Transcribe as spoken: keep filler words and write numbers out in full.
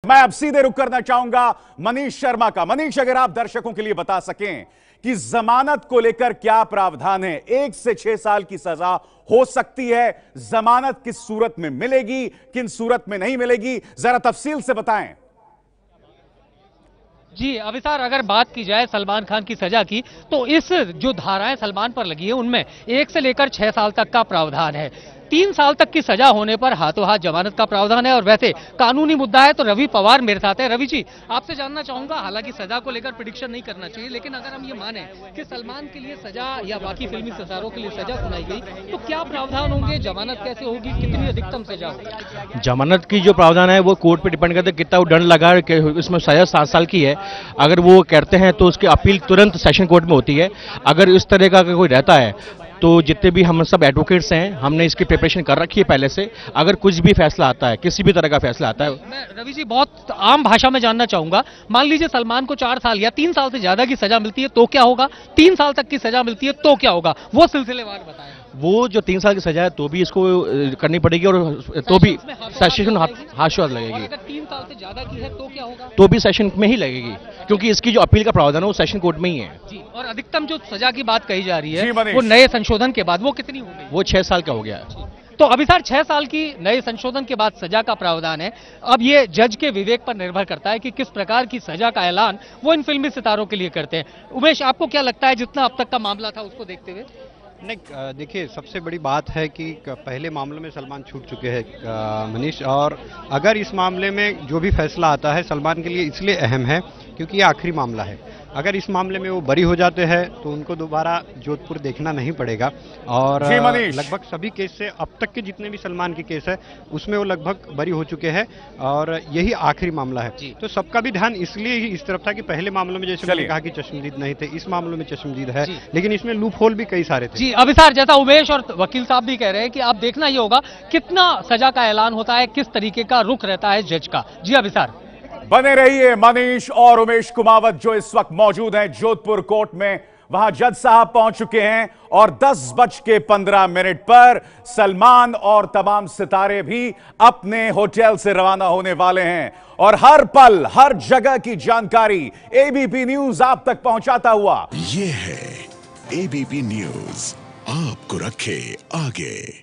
मैं अब सीधे रुक करना चाहूंगा मनीष शर्मा का। मनीष, अगर आप दर्शकों के लिए बता सकें कि जमानत को लेकर क्या प्रावधान है। एक से छह साल की सजा हो सकती है, जमानत किस सूरत में मिलेगी, किन सूरत में नहीं मिलेगी, जरा तफसील से बताएं। जी अविसार, अगर बात की जाए सलमान खान की सजा की, तो इस जो धाराएं सलमान पर लगी है उनमें एक से लेकर छह साल तक का प्रावधान है। तीन साल तक की सजा होने पर हाथों हाथ जमानत का प्रावधान है। और वैसे कानूनी मुद्दा है तो रवि पवार मेरे साथ है। रवि जी, आपसे जानना चाहूंगा, हालांकि सजा को लेकर प्रेडिक्शन नहीं करना चाहिए, लेकिन अगर हम ये माने कि सलमान के लिए सजा या बाकी फिल्मी सितारों के लिए सजा सुनाई गई, तो क्या प्रावधान होंगे, जमानत कैसे होगी, कितनी अधिकतम सजा होगी? जमानत की जो प्रावधान है वो कोर्ट पे डिपेंड करता है कितना वो दंड लगा, इसमें सजा सात साल की है। अगर वो कहते हैं तो उसकी अपील तुरंत सेशन कोर्ट में होती है। अगर इस तरह का कोई रहता है तो जितने भी हम सब एडवोकेट्स हैं, हमने इसकी प्रिपरेशन कर रखी है पहले से। अगर कुछ भी फैसला आता है, किसी भी तरह का फैसला आता है, मैं रवि जी बहुत आम भाषा में जानना चाहूंगा, मान लीजिए सलमान को चार साल या तीन साल से ज्यादा की सजा मिलती है तो क्या होगा, तीन साल तक की सजा मिलती है तो क्या होगा, वो सिलसिलेवार बताएं। वो जो तीन साल की सजा है तो भी इसको करनी पड़ेगी और तो भी सेशन हाशुआत लगेगी। अगर तीन साल से ज्यादा की है तो क्या होगा? तो भी सेशन में ही लगेगी, क्योंकि इसकी जो अपील का प्रावधान है वो सेशन कोर्ट में ही है। जी, और अधिकतम जो सजा की बात कही जा रही है जी, वो नए संशोधन के बाद वो कितनी हो गई? वो छह साल का हो गया है। तो अभी सर छह साल की नए संशोधन के बाद सजा का प्रावधान है। अब ये जज के विवेक पर निर्भर करता है कि किस प्रकार की सजा का ऐलान वो इन फिल्मी सितारों के लिए करते हैं। उमेश, आपको क्या लगता है जितना अब तक का मामला था उसको देखते हुए? नहीं, देखिए, सबसे बड़ी बात है कि पहले मामलों में सलमान छूट चुके हैं मनीष, और अगर इस मामले में जो भी फैसला आता है सलमान के लिए इसलिए अहम है क्योंकि ये आखिरी मामला है। अगर इस मामले में वो बरी हो जाते हैं तो उनको दोबारा जोधपुर देखना नहीं पड़ेगा। और लगभग सभी केस से, अब तक के जितने भी सलमान के केस है उसमें वो लगभग बरी हो चुके हैं और यही आखिरी मामला है। तो सबका भी ध्यान इसलिए ही इस तरफ था कि पहले मामलों में जैसे मैंने कहा कि चश्मदीद नहीं थे, इस मामलों में चश्मदीद है, लेकिन इसमें लूप होल भी कई सारे थे। जी अभिसार, जैसा उमेश और वकील साहब भी कह रहे हैं कि अब देखना ये होगा कितना सजा का ऐलान होता है, किस तरीके का रुख रहता है जज का। जी अभिसार, बने रहिए मनीष और उमेश कुमावत जो इस वक्त मौजूद हैं जोधपुर कोर्ट में। वहां जज साहब पहुंच चुके हैं और दस बज के पंद्रह मिनट पर सलमान और तमाम सितारे भी अपने होटल से रवाना होने वाले हैं। और हर पल हर जगह की जानकारी एबीपी न्यूज आप तक पहुंचाता हुआ ये है एबीपी न्यूज, आपको रखे आगे।